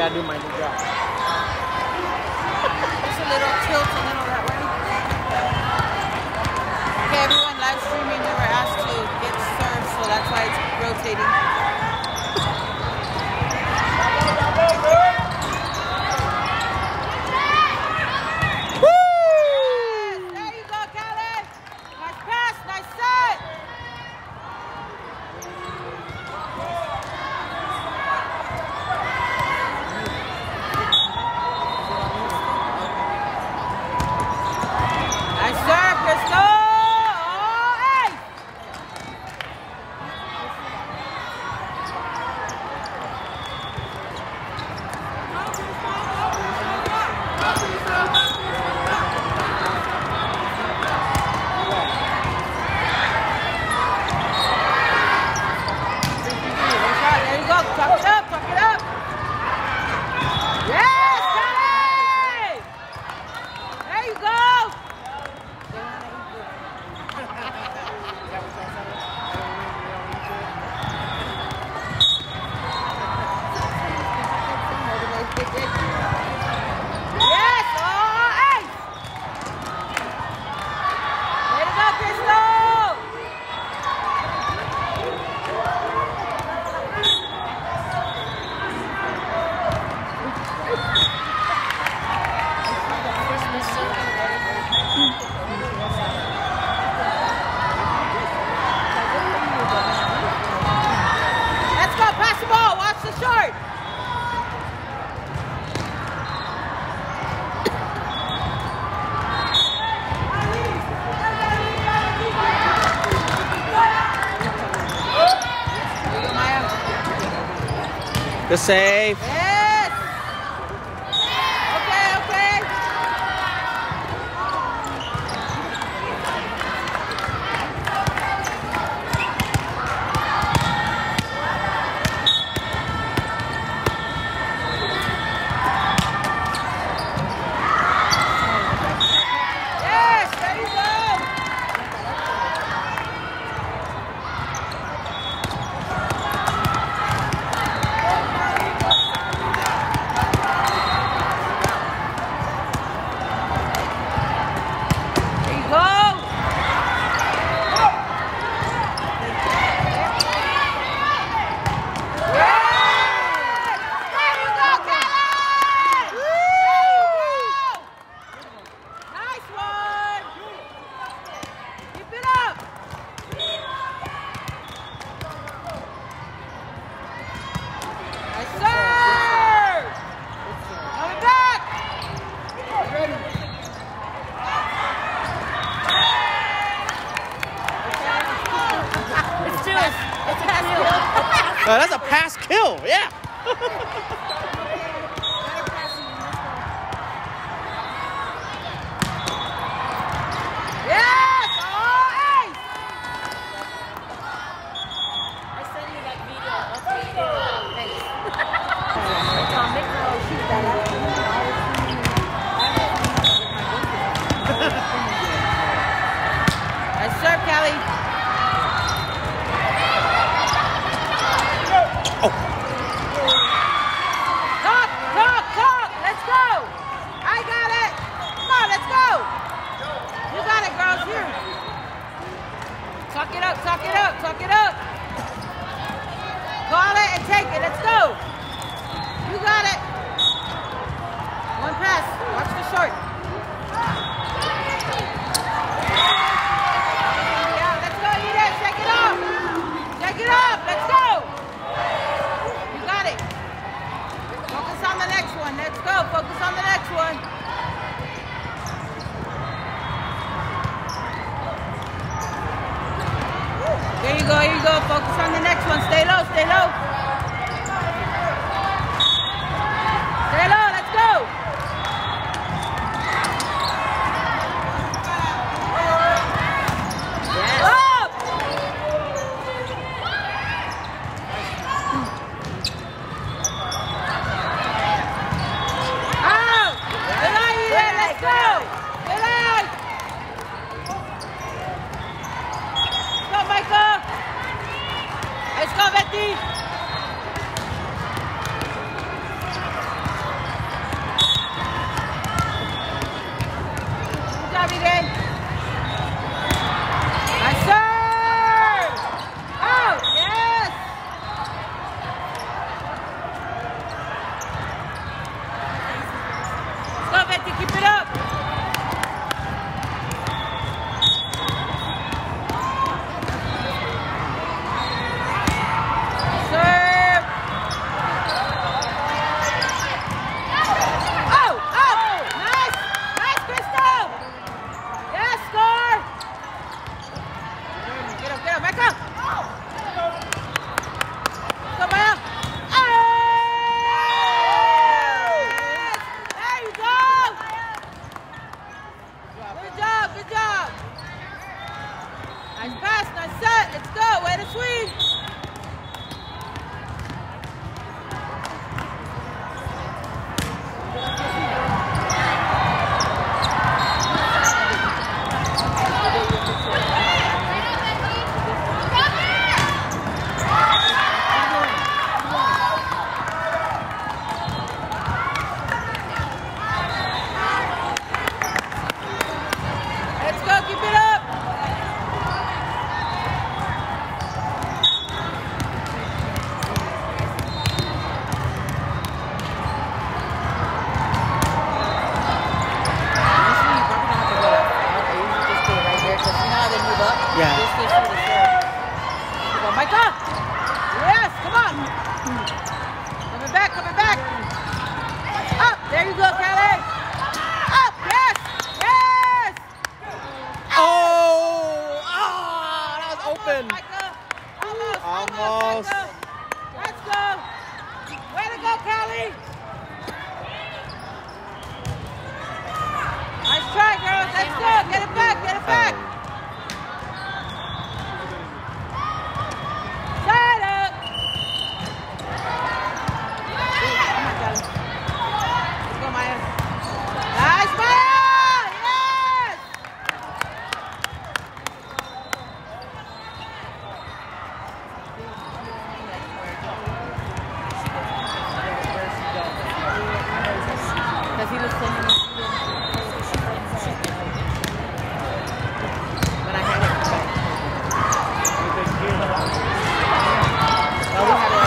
gotta do my new job. Just a little tilt and then all that way. Okay, everyone live streaming, we were asked to get served, so that's why it's rotating. The save. Yes. Okay, okay. Yes, there you go. That's a pass kill, yeah. Yes! Oh, ace! I sent you that video of the face. Atomic girl, shoot that out. Nice serve, Kelly. Let's go! I got it! Come on, let's go! You got it, girls, here. Tuck it up, tuck it up, tuck it up. Call it and take it, let's go. You got it. One pass, watch the short. Yeah, let's go, Edith, shake it off. Shake it off, let's go. You got it. Focus on the next one. Let's go. Focus on the next one. There you go. Here you go. Focus on the next one. Stay low. Stay low. Stay low. Let's go. Yes. Up. Let's go, Betty! Nice pass, nice set. Let's go. Way to swing. Let's go. Keep it up. Yeah. Go, Micah. Yes, come on. Coming back, coming back. Up. There you go, Kelly. Up. Yes. Yes. Oh! Ah, that was open. Micah. Almost. Almost. Micah. Let's go. Way to go, Kelly. Nice try, girls. Let's go. Get it back. Get it back. Side up. Let's go, Maya. Nice, Maya. Yes. Does he look similar? When I had it. Oh, we had it.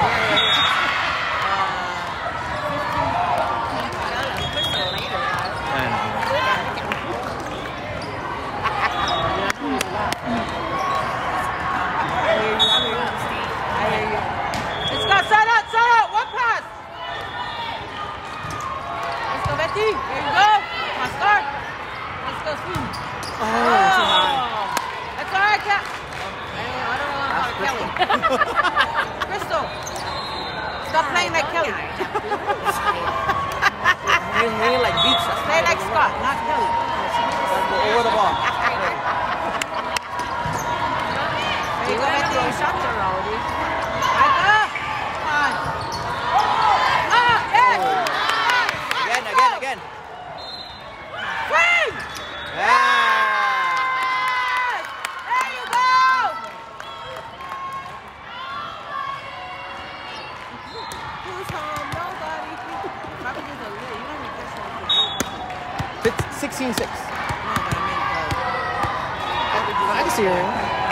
Let's go, side out, one pass. Let's go, Betty. There you go. Come on, start. Let's go, swing. Oh, too high. That's all right, Cat. I don't know how to Kelly. Crystal, stop playing like Kelly. Really like beach. Play like Scott, not Kelly. Over the ball. There you go, Betty. Shots are already. Micah, come on. Ah, yes. Again. Swing. Yeah. There you go. Who's home? Nobody. Probably just a little. You don't even guess what 16-6. No, but I can see her.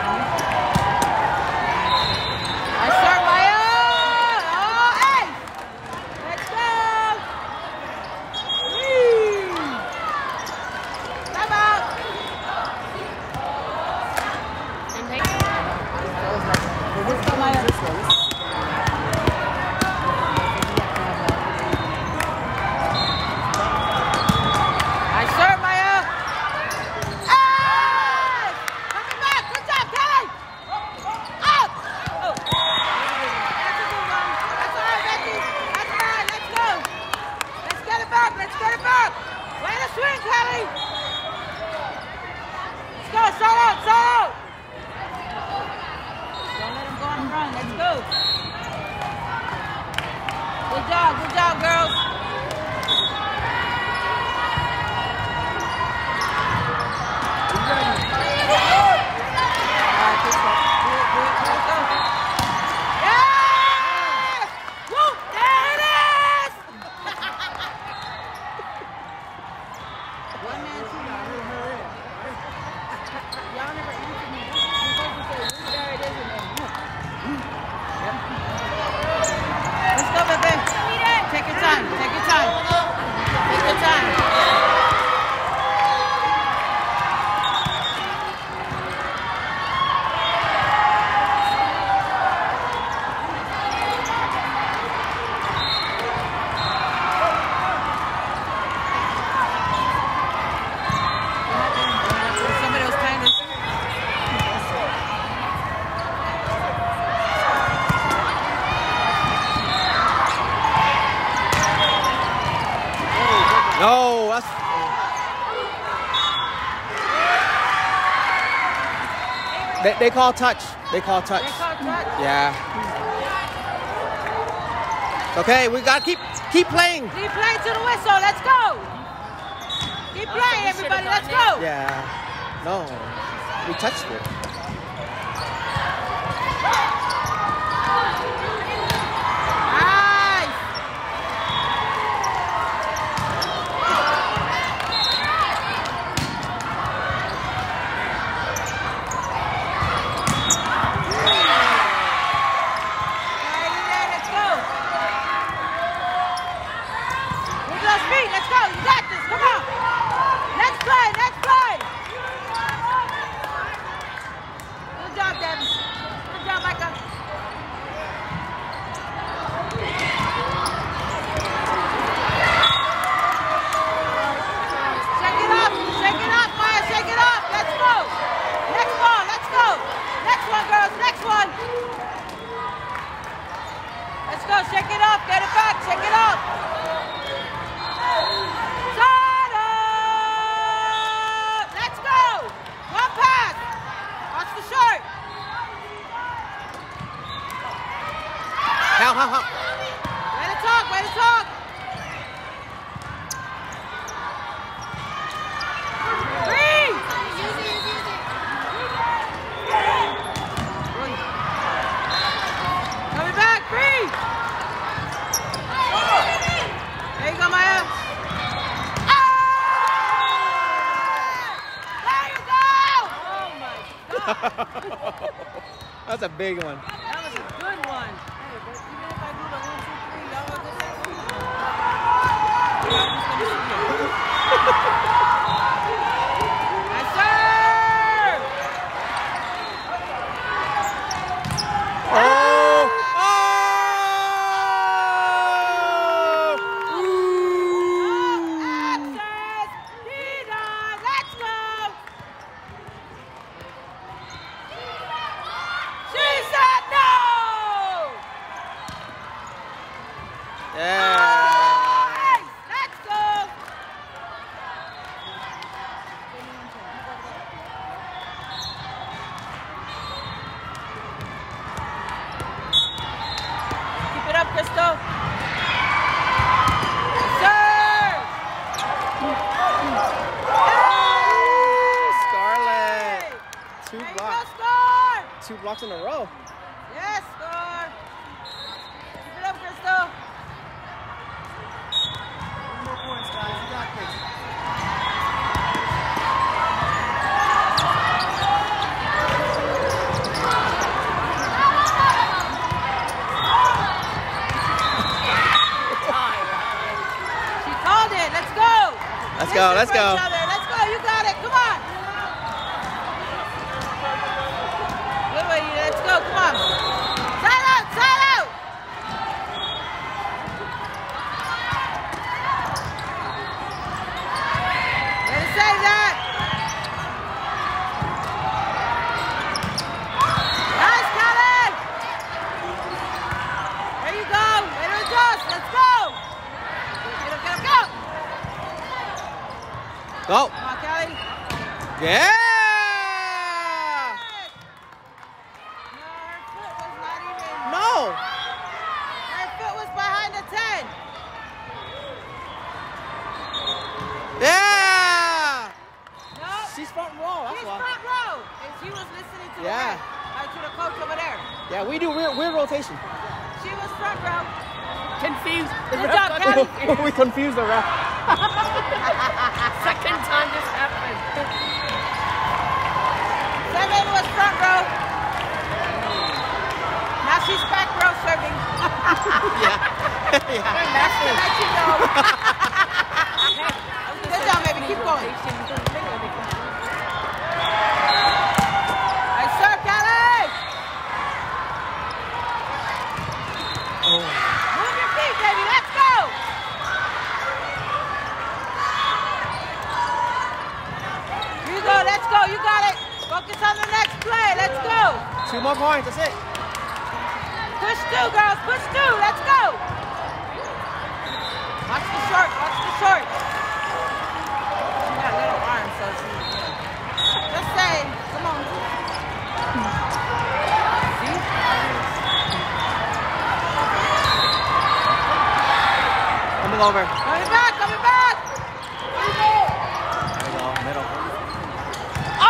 I start Maya. Oh, hey. Let's go. Whee. Time out. Let's go, Maya. I serve, Maya. Hey! Coming back. Good job, Kelly. Up. Oh. That's a good one. That's all right, Becky. That's all right. Let's go. Let's get it back. Let's get it back. Way to swing, Kelly. Let's go. Side out. Side out. Don't let him go on the run. Let's go. Good job. Good job, girls. Yes! Woo! There it is! One man, two man. Y'all never answered me. You're supposed to say, there it is, and then Let's go, baby. Take your time. They call touch. They call touch. They call touch. Yeah. Okay, we gotta keep playing. Keep playing to the whistle. Let's go. Keep playing, everybody. Let's go. Yeah. No, we touched it. Nice. Let's go. Move those feet. Let's go. You got this. Come on. Let's play. Let's play. Good job, Debbie. Good job, Micah. Shake it up, Maya, shake it up. Let's go. Next ball, let's go. Next one, girls, next one. Let's go, shake it up, get it back, shake it up. Sada! Let's go. One pass. Watch the short. How? Way to talk, way to talk. Breathe. Coming back, breathe. There you go, Maya. Ah! There you go. Oh my God. That's a big one. That was a good one. Hey, but even if I do the 1, 2, 3, y'all gonna get that one? Y'all just gonna see it. Yes, sir! Oh! Access! D-Dog! Let's go! She said no! Yeah. Nice! Let's go! Keep it up, Crystal. Sir! Scarlett. There you go, blocks. score! 2 blocks in a row. Yes, score! Keep it up, Crystal. More points, guys. You got this. She called it. Let's go. Let's go, let's for go. each other. Let's go. You got it. Come on. Good way. Let's go. Come on. Side out. Side out. Way to save that. Nice, Kelly. There you go. Way to adjust. Let's go. Get up, go. Go. Come on, Kelly. Yeah. No, her foot was not even. No. Her foot was behind the 10. Yeah. No. She's front row. That's She's why. front row. And she was listening to Yeah. to the coach over there. Yeah, we do weird rotation. She was front row. Confused. The Good ref job, got Kelly. confused. We confused the ref. Second time this happened. 7 was front row. Now she's back row serving. Yeah. Yeah. That's to let you know. Good job, baby. Keep going. Nice serve, Kelly. Oh. Move your feet, baby. Let's go. You go. Let's go. You got it. Focus on the next play. Let's go. 2 more points. That's it. Push 2, girls. Push 2. Let's go. Watch the short. Watch the short. She got little arms, so she. Just say, come on. over. Coming back, coming back. There we go, middle. Oh!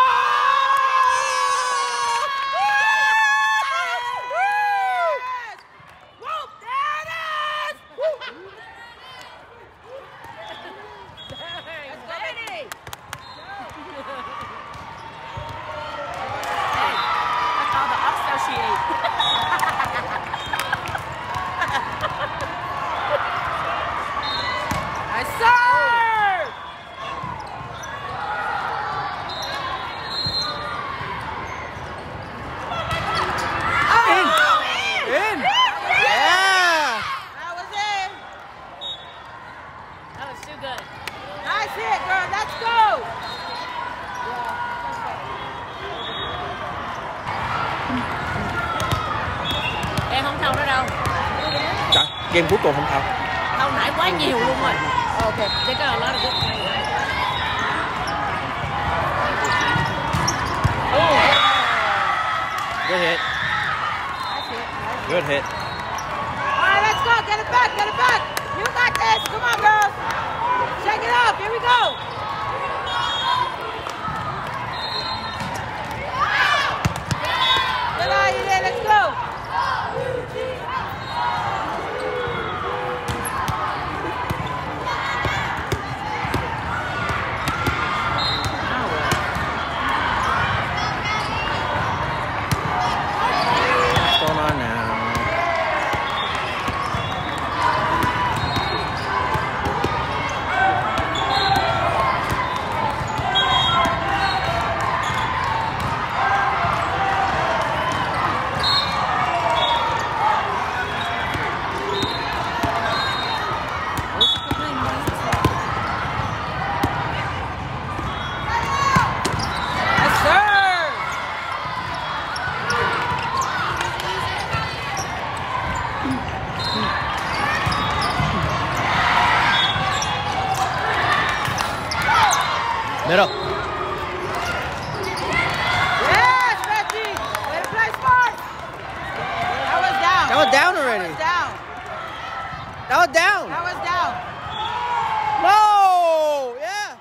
Whoop, there it is! Let's go, Betty. That's all the oxtail she ate. Nice serve! In! Yeah! That was it. That was too good. Nice hit, girl. Let's go. Em không thâu nữa đâu. Trời, game cuối cùng không thâu. Thâu nãy quá nhiều luôn rồi. Ok. They got a lot of good players. Good hit. Nice hit. Good hit. All right, let's go. Get it back. Get it back. You got this. Come on, girls. Shake it up. Here we go. Good eye, you there. Let's go. What's going on now? Yes, sir. Middle. Yes, Reggie. Way to play smart. That was down. That was down already. That was down. That was down. That was down. No! Yeah.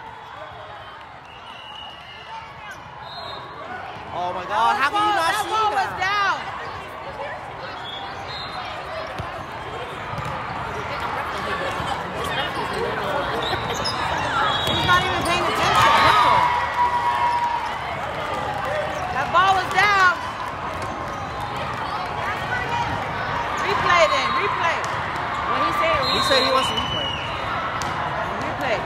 Oh my God! How can you not that see ball was that? down. He's not even paying attention. No. That ball was down. Replay then. Replay. What he said? He said he wants to replay. Replay.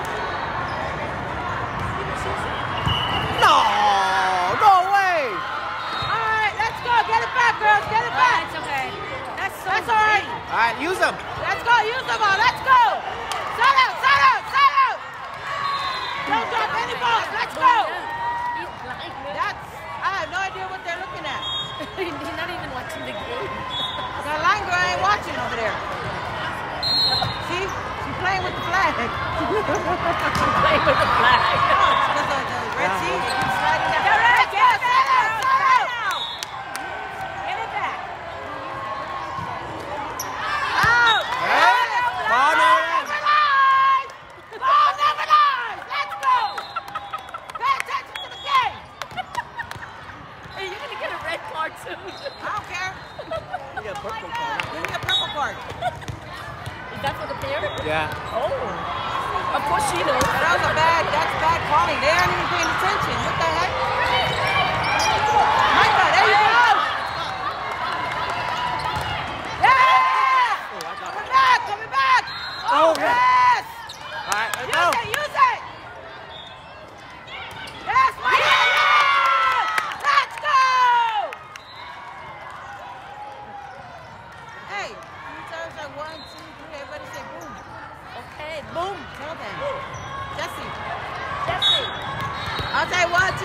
No! No way! All right, let's go. Get it back, girls. Get it back. It's okay. That's That's all right. All right, use them. Let's go. Use the ball. Let's go. Set out. Set out. Set out. Don't drop any balls. Let's go. He's blind. I have no idea what they're looking at. He's not even watching the game. That line girl ain't watching over there. See? She's playing with the flag. Playing with the flag. Oh, it's because of the Red Sea. They keep sliding down. They're right. Yes, set out. Set out. Get it back. Out. Hey, ball never ends. Never lies. Ball never lies. Let's go. Pay attention to the game. Hey, you're going to get a red card soon. I don't care. You got a purple card. Give me a purple card. Is that for the pair? Yeah. Oh. Of course she knows. That's bad calling. They aren't even paying attention. What the heck? Micah, there you go. Yes! Coming back, coming back. Oh, yes. All right, let's go. Use it. Yes, Micah. Yes! Let's go. Hey, you tell us like 1, 2, 3. Everybody say boom. Okay, boom. Tell them. Jesse. Jesse. I'll say 1,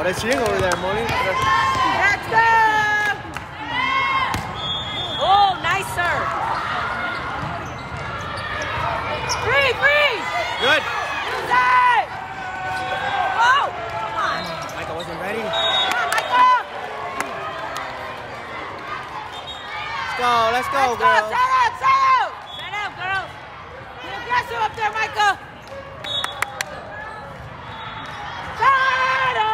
they're cheering over there, Moni. Let's go! Oh, nice serve. Free! Good. Inside! Oh! Come on. Michael wasn't ready. Come on, Michael! Let's go, Let's go! girls. Set out! Set out, girls. Be aggressive up there, Michael! Set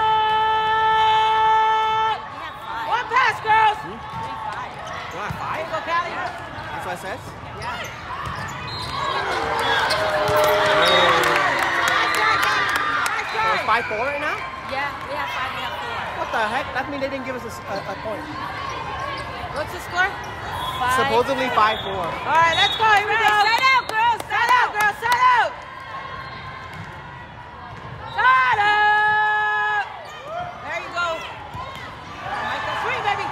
out! We have 5. One pass, girls! 3-5. You want There 5? you go, Callie. That's what I said. Yeah. So it's 5-4 right now? Yeah, we have 5. We have 4. What the heck? That means they didn't give us a point. What's the score? 5. Supposedly 5-4. All right, let's go. Here we go. Set out, girls. Set out, girls. Set out. Set out. There you go. Michael, swing, baby.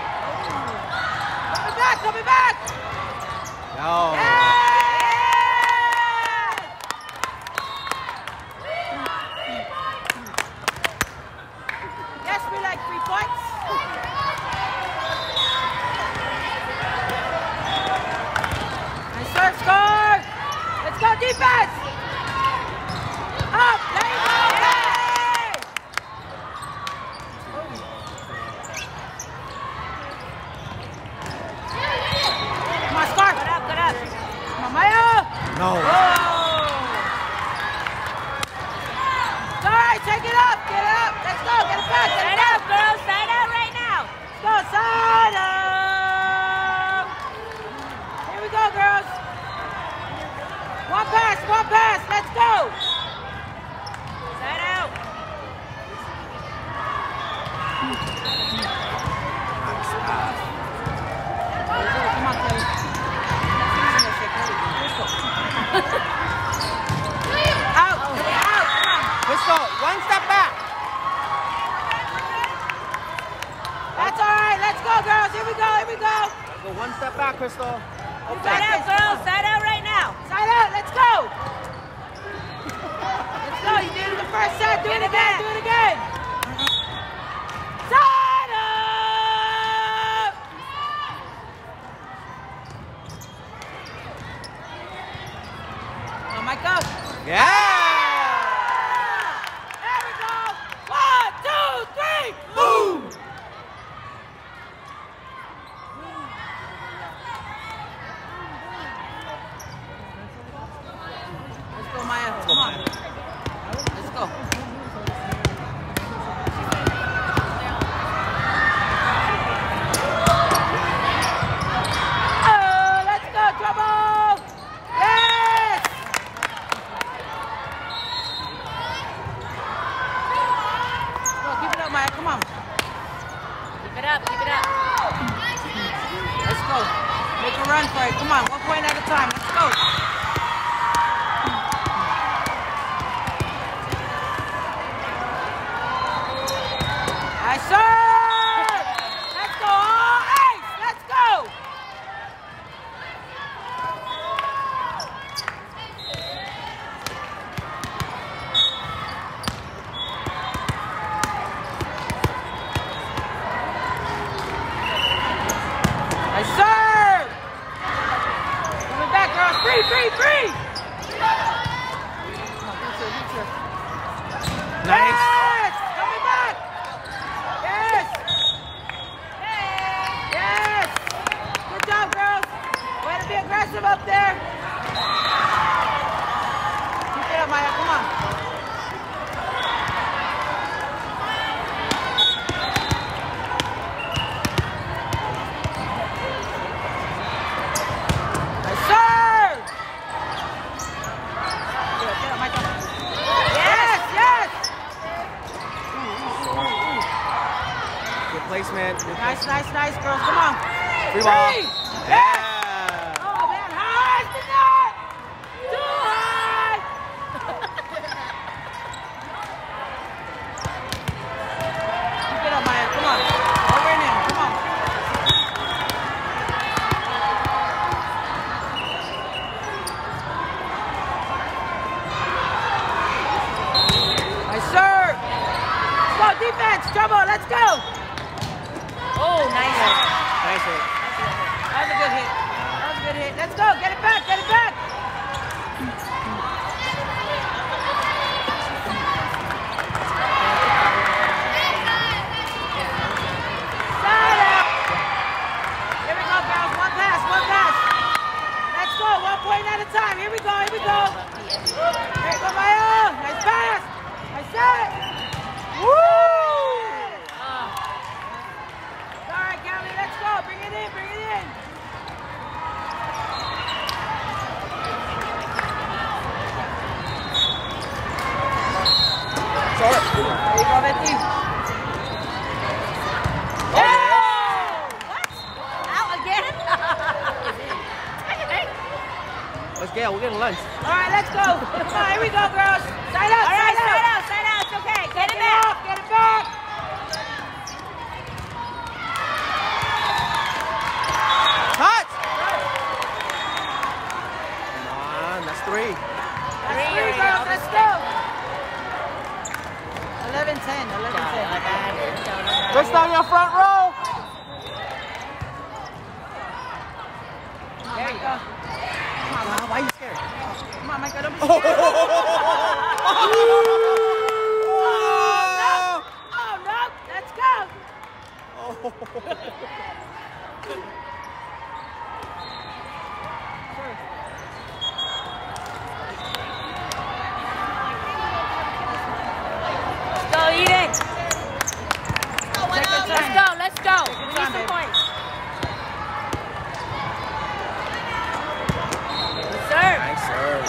Coming back. No. Yeah. Yes, we like 3 points. Nice serve, score. Let's go, defense. Up. There you go. Yay. Come on, score. Good up. Come on, Maya. No. Oh. It's all right, take it up, get it up. Let's go, get it back, get it Set back. out, girls. Set out right now. Let's go, side up. Here we go, girls. One pass, let's go. Set out. Come on, Kelly. Out, come on. Crystal, 1 step back. That's all right, let's go, girls. Here we go. Go 1 step back, Crystal. Set out, girls. Set out right now. Side out, let's go. Let's go, you did it the first set, do it again. Side up. Oh, Michael. Yeah. There we go. 1, 2, 3, move. Let's go, Maya. Come on. Let's go. Oh, let's go, trouble. Yes. Go, keep it up, Maya. Come on. Keep it up. Let's go. Make a run for it. Come on, 1 point at a time. Let's go. Nice serve! Let's go, all ace! Let's go! Nice serve! Coming back, girls. Free! Nice. Yes! Coming back! Yes! Yes! Good job, girls. Way to be aggressive up there. Keep it up, Maya. Come on. Nice serve! Get up, Micah. Yes! Good placement. Nice, girls. Come on. Free ball. Yes! Yeah. Oh, man. High is the net! Too high! Keep it up, Maya. Come on. Over and in. Come on. Nice serve. Let's go, defense. Trouble. Let's go. Oh, nice. Nice hit. That was a good hit. That was a good hit. Let's go. Get it back. Get it back. Side out. Here we go, girls. One pass. One pass. Let's go. 1 point at a time. Here we go. Here we go. Here you go, Maya. Nice pass. Nice set. Woo! All right, Callie. Let's go. Bring it in. Bring it in. Short. There you go, Betty. What? Out again? Let's go. We're getting lunch. All right, let's go. Come on, here we go, girls. Side out, All right, side out. side out. It's okay. Get it Get it back. off, get it back. Touch. Come on. That's 3. That's 3, girls. Let's go. 11-10, 11-10. Let's down your front row. There you go. Why are you scared? Come on, Michael, don't be scared. Oh, no. Let's go. Go, Eden. Take your time. Let's go. your We need time, some baby. points. Serve. Nice serve.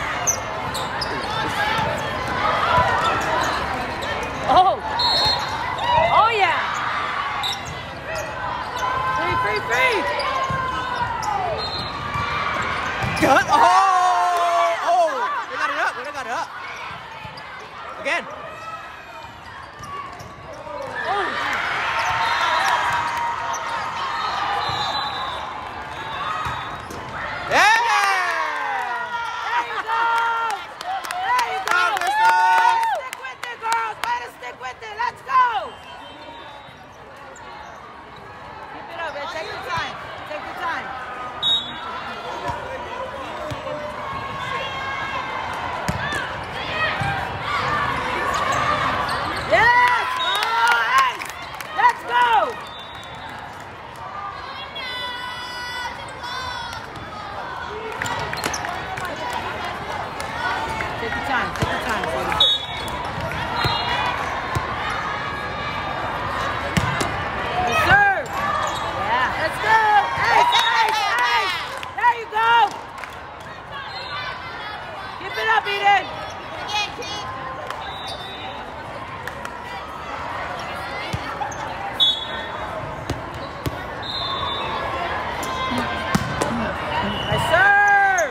Oh. Oh, yeah. Free. Cut. Oh! We got it up. We got it up. Again. Yeah! There you go. There you go. Go, Crystal. Stick with it, girls. Way to stick with it. Let's go. Keep it up, man. Take your time. Take your time. Yes! Oh, hey! Let's go! Take your time, baby. Yes, sir. Yeah. Let's go. Ace. There you go. Keep it up, Eden. Yes, sir.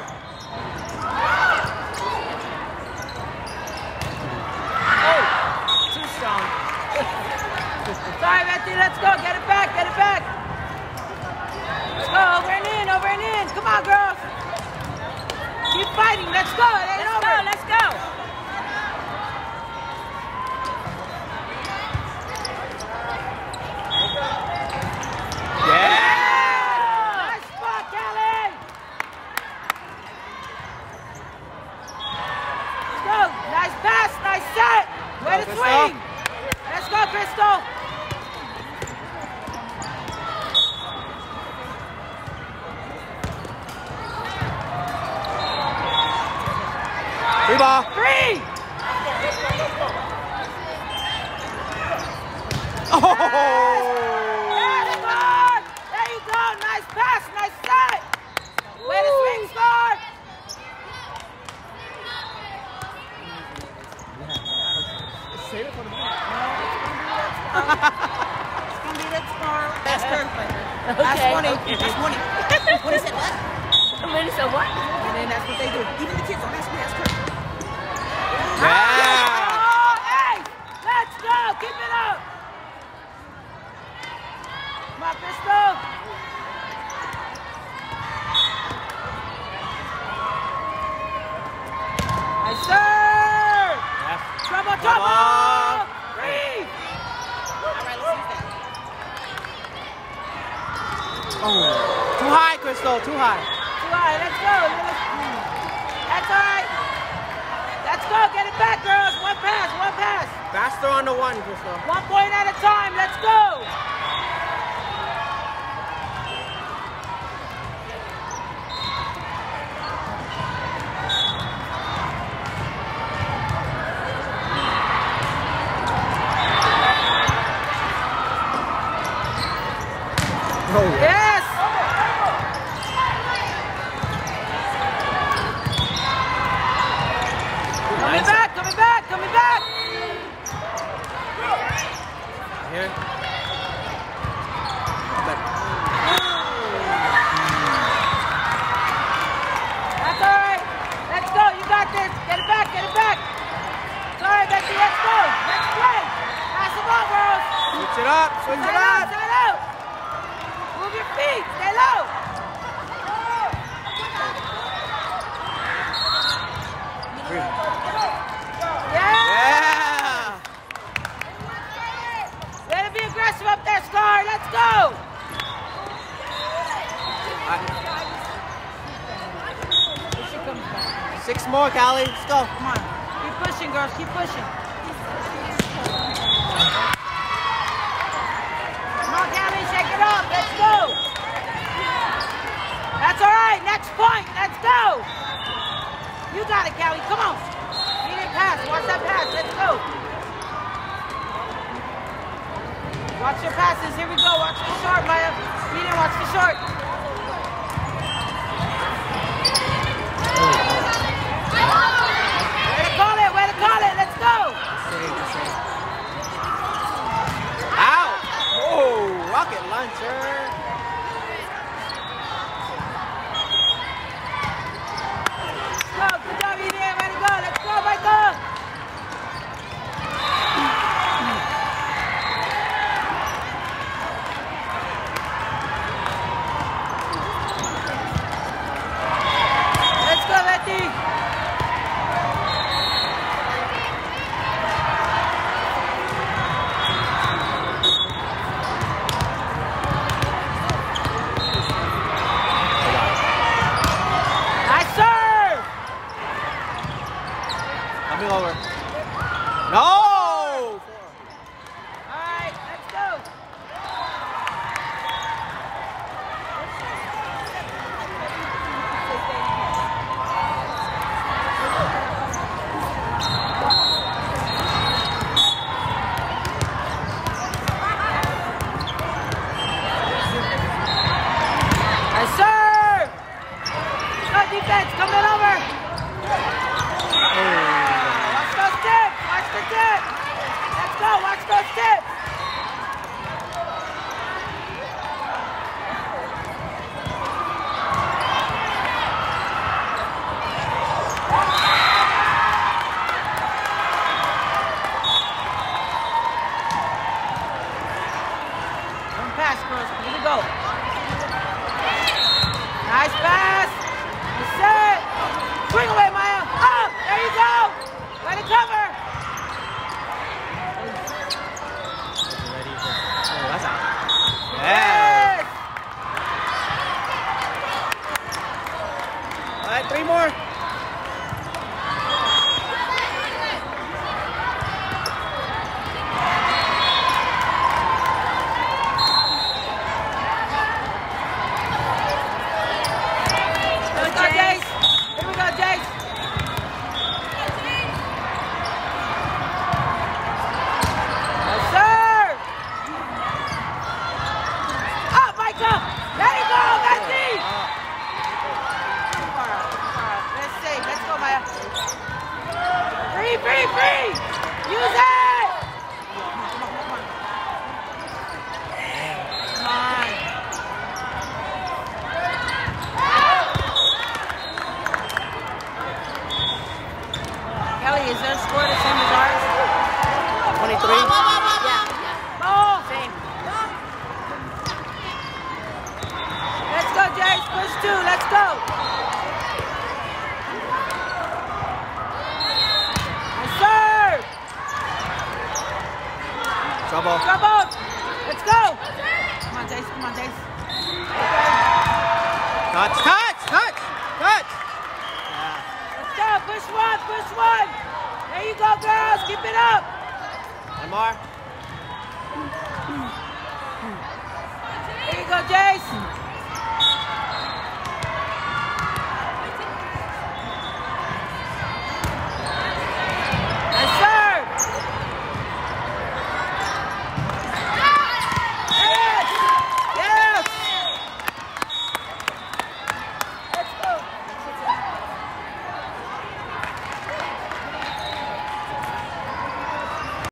Oh, too strong. Sorry, Betty. Let's go. Get it back. Get it back. Let's go. Over and in. Come on, girls. Keep fighting. Let's go. It ain't over. Let's go. Yeah! Nice spot, Kelly. Let's go. Nice pass. Nice set. Way to Crystal. swing. Let's go, Crystal. Free ball. 3. Oh! Yes, score. There you go. Nice pass. Nice set. Way to swing, score. Save it for the It's going to be that tomorrow. That's perfect. Okay. That's money. Okay. That's money. What is it? What? Somebody said what? And then that's what they do. Even the kids don't ask me. That's perfect. Yeah! Oh, hey! Let's go! Keep it up! Come on, Crystal! Nice serve! Yeah. Trouble! Trouble. 3! Too high, Crystal, too high. Too high, let's go. That's all right. Let's go, get it back, girls. One pass, one pass. Faster on the one, Crystal. 1 point at a time, let's go. Yes! Coming back, coming back, coming back! Here. That's all right. Let's go, you got this. Get it back, get it back. It's all right, Becky, let's go. Let's play. Pass the ball, girls. Switch it up, switch it up. Side out. Move your feet, stay low. Yeah! Let it be aggressive up there, Scar. Let's go. 6 more, Callie. Let's go. Come on. Keep pushing, girls. Keep pushing. Come on, Callie. Shake it up. Let's go. That's all right. Next point. Let's go. You got it, Callie. Come on. You didn't pass. Watch that pass. Let's go. Watch your passes. Here we go. Watch the short, Maya. You didn't watch the short. Way to call it. Let's go. Ow! Oh, rocket launcher. Go. Good job, Eden. Way to go. Let's go, Michael. Let's go, Betty. Coming over. No! All right, let's go. Yes, sir. Go defense, coming over. Watch those tips! Watch the tip! Let's go! Watch those tips! One pass, girls. Here we go. Nice pass. You're set. Swing away, Maya. Up! There you go! Way to cover! Oh, that's out. Yes! All right, 3 more. Let's go, Jace! Here we go, Jace! Yes, sir! Up, Micah! There you go, Betty! Too far out, too far out. Let's save. Let's go, Maya. Free, free, free! Use it! Come on. Kelly, is their score the same as ours? 23. Oh! Same. Let's go, Jace. Push 2. Let's go. Yes, sir. Trouble. Trouble. Let's go. Come on, Jace. Come on, Jace. Touch, touch, touch, touch. Let's go. Push one, push one. There you go, girls. Keep it up. One more. There you go, Jace.